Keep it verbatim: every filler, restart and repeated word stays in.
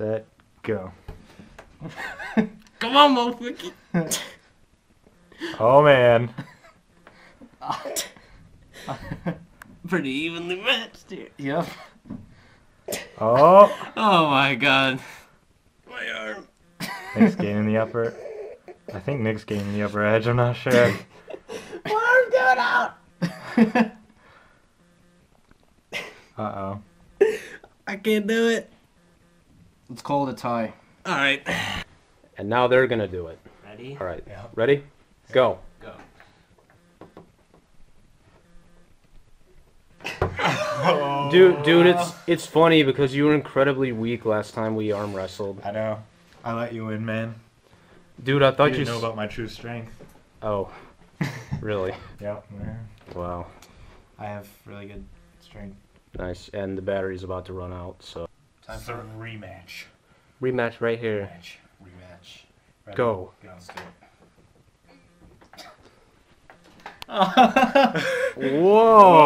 set, go. Come on, motherfucker. Oh, man. Pretty evenly matched here. Yep. Oh. Oh my god. My arm. Nick's gaining the upper. I think Nick's gaining the upper edge. I'm not sure. My arm's going out. Uh-oh. I can't do it. Let's call it a tie. All right. And now they're going to do it. Ready? All right. Yep. Ready? Go. Go. Oh. Dude, dude, it's it's funny because you were incredibly weak last time we arm wrestled. I know. I let you win, man. Dude, I thought You you... didn't know s- about my true strength. Oh. Really? Yep. Man. Wow. I have really good strength. Nice. And the battery's about to run out, so... Time For for a rematch. Rematch right here. Rematch. Rematch. Ready? Go. Go. Let's do it. Whoa!